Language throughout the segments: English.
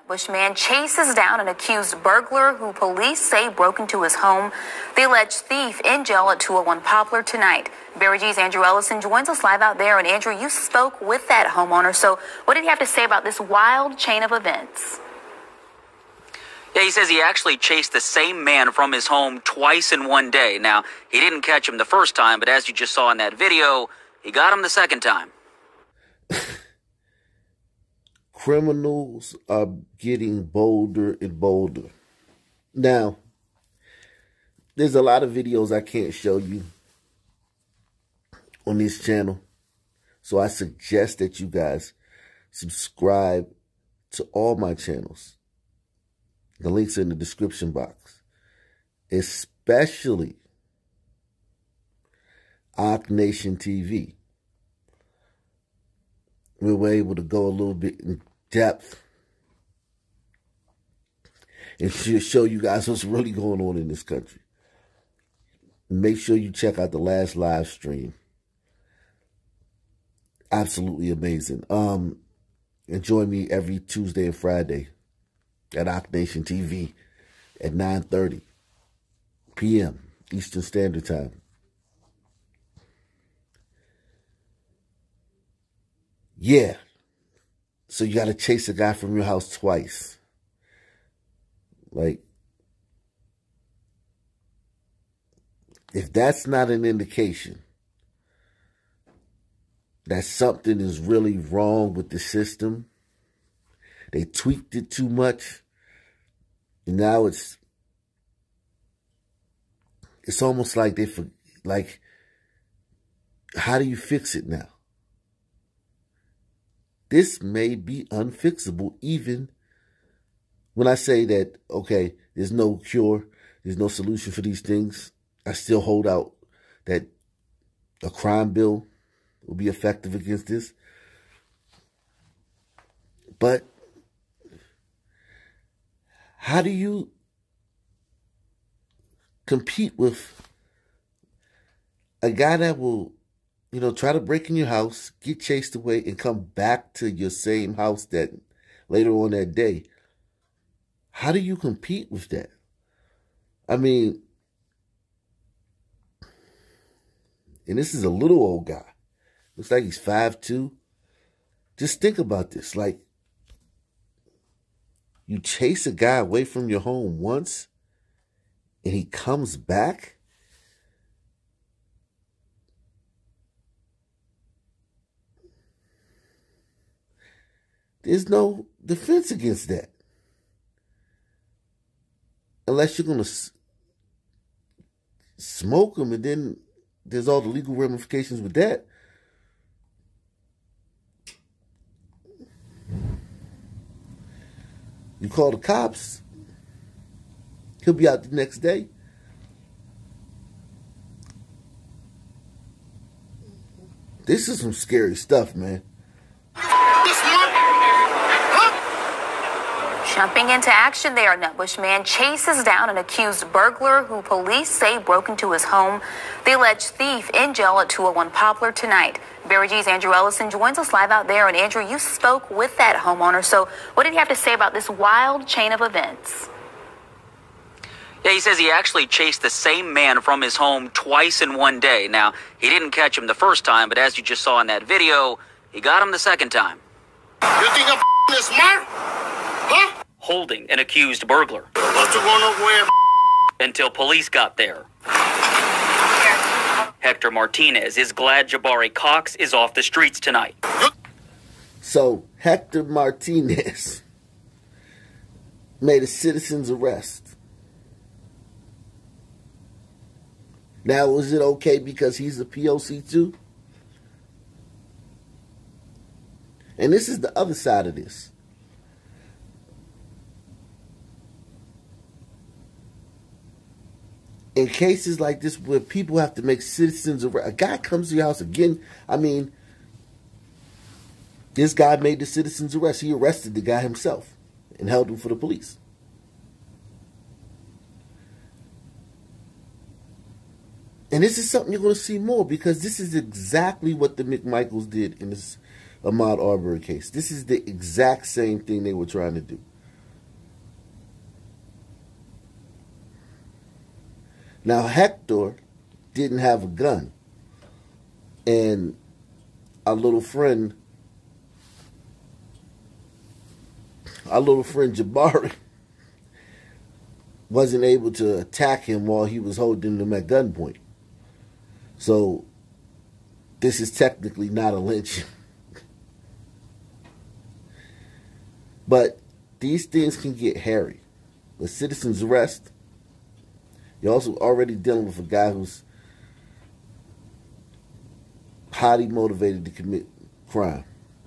Bushman chases down an accused burglar who police say broke into his home. The alleged thief in jail at 201 Poplar tonight. Barry G's Andrew Ellison joins us live out there. And Andrew, you spoke with that homeowner. So what did he have to say about this wild chain of events? Yeah, he says he actually chased the same man from his home twice in one day. Now, he didn't catch him the first time, but as you just saw in that video, he got him the second time. Criminals are getting bolder and bolder. Now, there's a lot of videos I can't show you on this channel. So I suggest that you guys subscribe to all my channels. The links are in the description box. Especially Ock Nation TV. We were able to go a little bit in depth and show you guys what's really going on in this country. Make sure you check out the last live stream. Absolutely amazing. And join me every Tuesday and Friday at Ock Nation TV at 9:30 p.m. Eastern Standard Time. Yeah. So you got to chase a guy from your house twice. Like, if that's not an indication that something is really wrong with the system, they tweaked it too much, and now it's almost like how do you fix it now? This may be unfixable, even when I say that, okay, there's no cure, there's no solution for these things. I still hold out that a crime bill will be effective against this. But how do you compete with a guy that will, try to break in your house, get chased away, and come back to your same house that later on that day? How do you compete with that? I mean, and this is a little old guy. Looks like he's 5'2". Just think about this. Like, you chase a guy away from your home once, and he comes back? There's no defense against that. Unless you're going to smoke him, and then there's all the legal ramifications with that. You call the cops, he'll be out the next day. This is some scary stuff, man. Jumping into action there, Bushman chases down an accused burglar who police say broke into his home. The alleged thief in jail at 201 Poplar tonight. Barry G's Andrew Ellison joins us live out there. And Andrew, you spoke with that homeowner. So what did he have to say about this wild chain of events? Yeah, he says he actually chased the same man from his home twice in one day. Now, he didn't catch him the first time, but as you just saw in that video, he got him the second time. You think I'm smart? Huh? Holding an accused burglar. What you gonna wear? Until police got there. Hector Martinez is glad Jabari Cox is off the streets tonight. So, Hector Martinez made a citizen's arrest. Now, is it okay because he's a POC too? And this is the other side of this. In cases like this where people have to make citizens arrest, a guy comes to your house again. I mean, this guy made the citizen's arrest. He arrested the guy himself and held him for the police. And this is something you're going to see more, because this is exactly what the McMichaels did in this Ahmaud Arbery case. This is the exact same thing they were trying to do. Now, Hector didn't have a gun. And our little friend Jabari wasn't able to attack him while he was holding him at gunpoint. So this is technically not a lynching. But these things can get hairy. The citizen's arrest, you're also already dealing with a guy who's highly motivated to commit crime.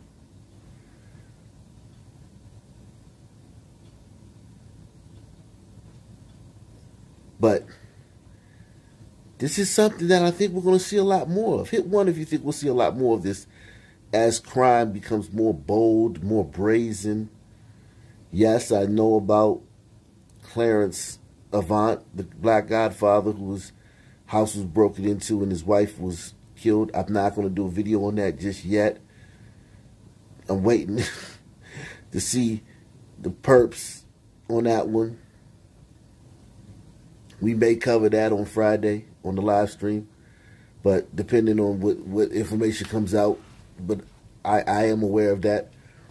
But this is something that I think we're going to see a lot more of. Hit one if you think we'll see a lot more of this as crime becomes more bold, more brazen. Yes, I know about Clarence Avant, the Black Godfather, whose house was broken into and his wife was killed. I'm not going to do a video on that just yet. I'm waiting to see the perps on that one. We may cover that on Friday on the live stream, but depending on what information comes out, but I am aware of that.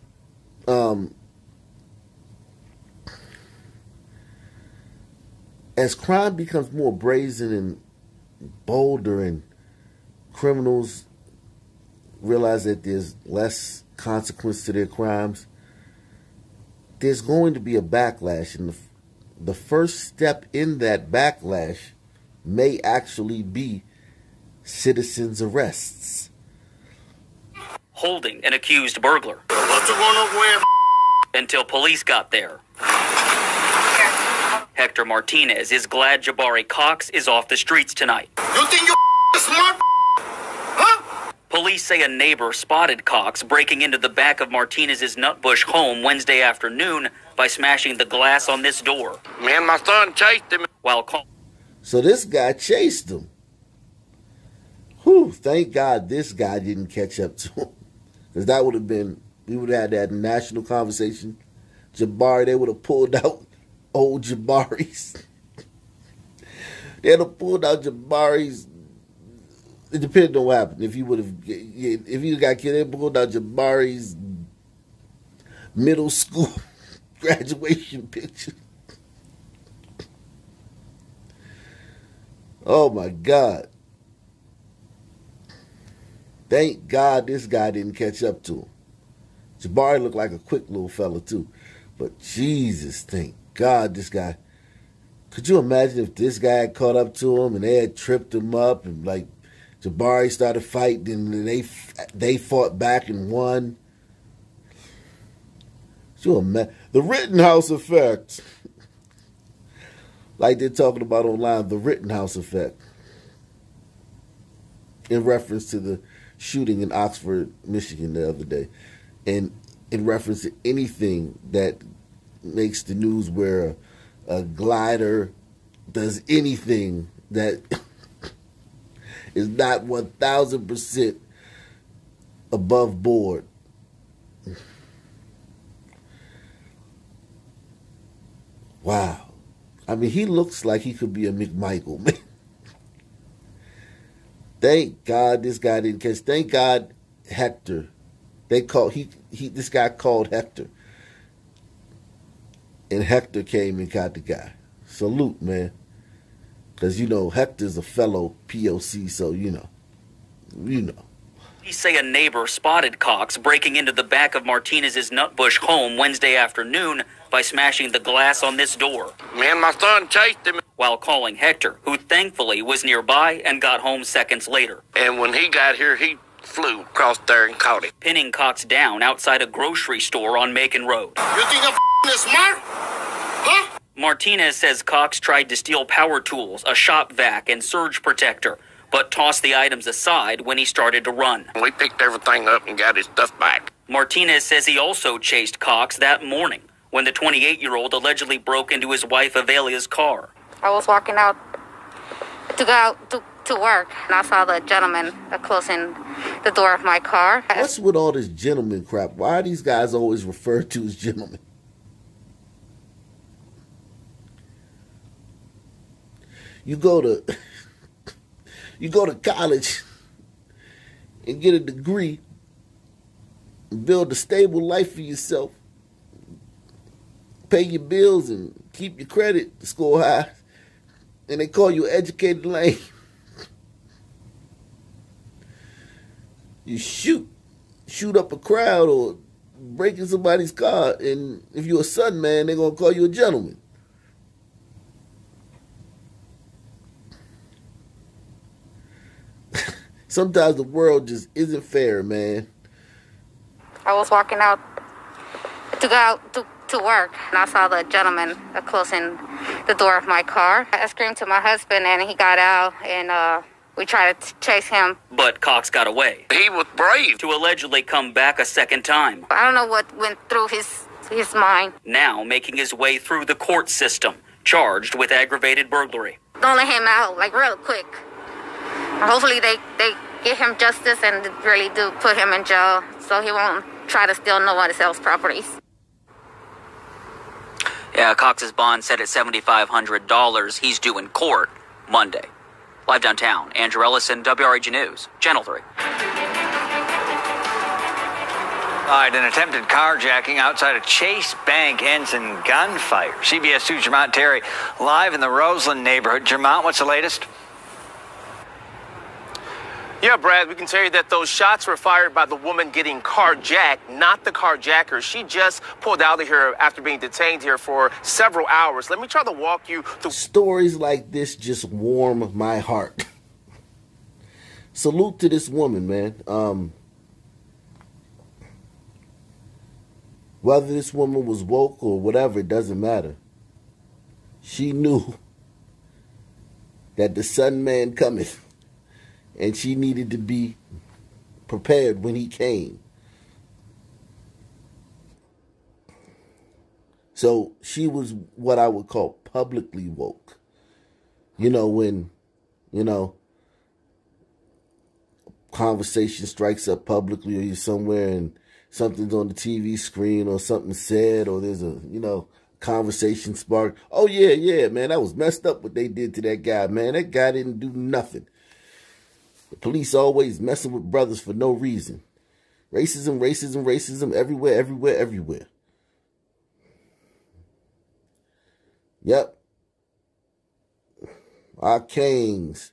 As crime becomes more brazen and bolder and criminals realize that there's less consequence to their crimes, there's going to be a backlash. And the first step in that backlash may actually be citizens' arrests. Holding an accused burglar. What's going on with? Until police got there. Hector Martinez is glad Jabari Cox is off the streets tonight. You think you're smart? Huh? Police say a neighbor spotted Cox breaking into the back of Martinez's Nutbush home Wednesday afternoon by smashing the glass on this door. Me and my son chased him. So this guy chased him. Whew, thank God this guy didn't catch up to him. Because that would have been, we would have had that national conversation. Jabari, they would have pulled out old Jabari's. They'd have pulled out Jabari's. It depended on what happened. If you got killed, they pulled out Jabari's middle school graduation picture. Oh my God. Thank God this guy didn't catch up to him. Jabari looked like a quick little fella too. But Jesus, thank God this guy. Could you imagine if this guy had caught up to him and they had tripped him up and like Jabari started fighting and they fought back and won? The Rittenhouse effect. Like they're talking about online, the Rittenhouse effect. In reference to the shooting in Oxford, Michigan the other day. And in reference to anything that makes the news where a glider does anything that is not 1,000% above board. Wow. I mean, he looks like he could be a McMichael, man. Thank God this guy didn't catch. Thank God Hector. This guy called Hector. And Hector came and got the guy. Salute, man. Because, Hector's a fellow POC, so, you know. Police say a neighbor spotted Cox breaking into the back of Martinez's Nutbush home Wednesday afternoon by smashing the glass on this door. Me and my son chased him. While calling Hector, who thankfully was nearby and got home seconds later. And when he got here, he flew across there and caught him. Pinning Cox down outside a grocery store on Macon Road. You think I'm smart? Huh? Martinez says Cox tried to steal power tools, a shop vac, and surge protector, but tossed the items aside when he started to run. We picked everything up and got his stuff back. Martinez says he also chased Cox that morning when the 28-year-old allegedly broke into his wife Avelia's car. I was walking out to go out to work, and I saw the gentleman closing the door of my car. What's with all this gentleman crap? Why are these guys always referred to as gentlemen? You go to you go to college and get a degree and build a stable life for yourself. Pay your bills and keep your credit score high. And they call you educated lame. You shoot up a crowd or break in somebody's car, and if you're a Southern man, they're going to call you a gentleman. Sometimes the world just isn't fair, man. I was walking out to work, and I saw the gentleman closing the door of my car. I screamed to my husband, and he got out, and we tried to chase him. But Cox got away. He was brave. To allegedly come back a second time. I don't know what went through his mind. Now making his way through the court system, charged with aggravated burglary. Don't let him out, like, real quick. Hopefully they give him justice and really do put him in jail so he won't try to steal no one else's properties. Yeah, Cox's bond set at $7,500. He's due in court Monday. Live downtown, Andrew Ellison, WRAG News, Channel 3. All right, an attempted carjacking outside of Chase Bank ends in gunfire. CBS 2's Jermont Terry live in the Roseland neighborhood. Jermont, what's the latest? Yeah, Brad, we can tell you that those shots were fired by the woman getting carjacked, not the carjacker. She just pulled out of here after being detained here for several hours. Let me try to walk you through. Stories like this just warm my heart. Salute to this woman, man. Whether this woman was woke or whatever, it doesn't matter. She knew that the Sun Man cometh. And she needed to be prepared when he came. So she was what I would call publicly woke. You know, when, conversation strikes up publicly or you're somewhere and something's on the TV screen or something said or there's a, conversation spark. Oh, yeah, man, that was messed up what they did to that guy, man. That guy didn't do nothing. The police always messing with brothers for no reason. Racism, everywhere. Yep. Our kings.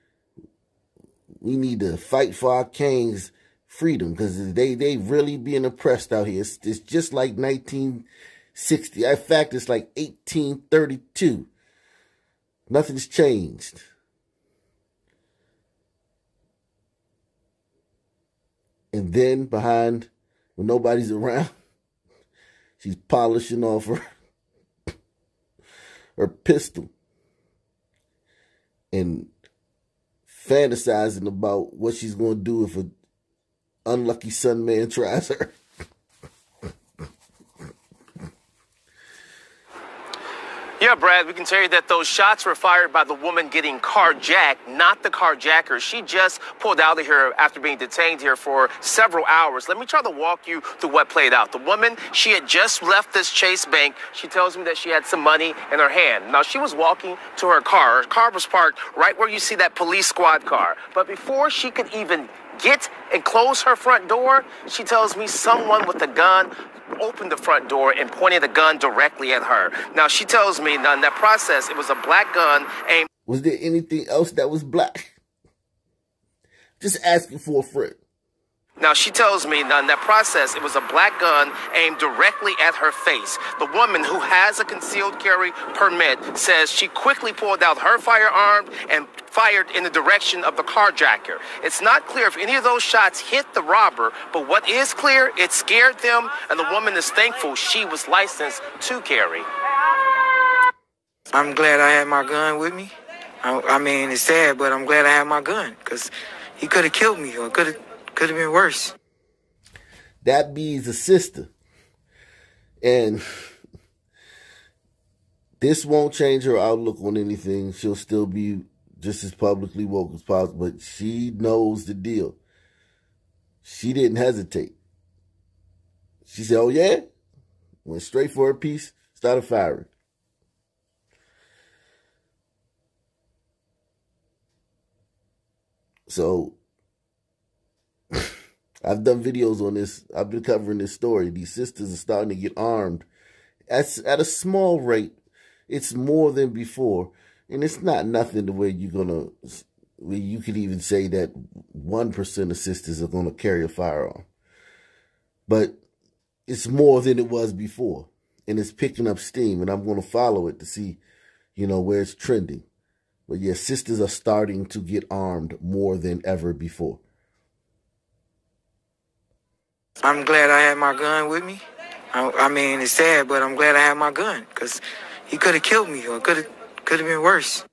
We need to fight for our kings' freedom because they really being oppressed out here. It's just like 1960. In fact, it's like 1832. Nothing's changed. And then behind, when nobody's around, she's polishing off her pistol and fantasizing about what she's going to do if an unlucky Sun Man tries her. Yeah, Brad, we can tell you that those shots were fired by the woman getting carjacked, not the carjacker. She just pulled out of here after being detained here for several hours. Let me try to walk you through what played out. The woman, she had just left this Chase Bank. She tells me that she had some money in her hand. Now, she was walking to her car. Her car was parked right where you see that police squad car. But before she could even get and close her front door, she tells me someone with a gun opened the front door and pointed a gun directly at her. Now, she tells me now in that process, it was a black gun aimed. Was there anything else that was black? Just asking for a friend. Now, she tells me now in that process, it was a black gun aimed directly at her face. The woman who has a concealed carry permit says she quickly pulled out her firearm and fired in the direction of the carjacker. It's not clear if any of those shots hit the robber, but what is clear, it scared them, and the woman is thankful she was licensed to carry. I'm glad I had my gun with me. I mean, it's sad, but I'm glad I had my gun because he could have killed me or could have been worse. That be's a sister. And this won't change her outlook on anything. She'll still be just as publicly woke as possible, but she knows the deal. She didn't hesitate. She said, oh yeah? Went straight for her piece, started firing. So I've done videos on this. I've been covering this story. These sisters are starting to get armed at a small rate. It's more than before. And it's not nothing to where you could even say that 1% of sisters are going to carry a firearm. But it's more than it was before. And it's picking up steam. And I'm going to follow it to see, where it's trending. But yeah, sisters are starting to get armed more than ever before. I'm glad I had my gun with me. I mean, it's sad, but I'm glad I had my gun because he could have killed me or could have been worse.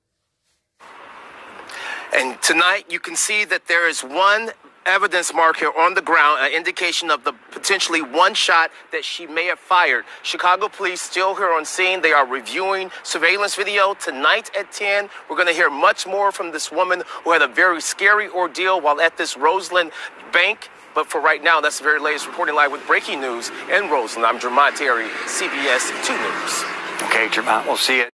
And tonight you can see that there is one evidence mark here on the ground, an indication of the potentially one shot that she may have fired. Chicago police still here on scene. They are reviewing surveillance video tonight at 10. We're going to hear much more from this woman who had a very scary ordeal while at this Roseland bank. But for right now, that's the very latest reporting live with breaking news in Roseland. I'm Jermont Terry, CBS 2 News. Okay, Jermont, we'll see you.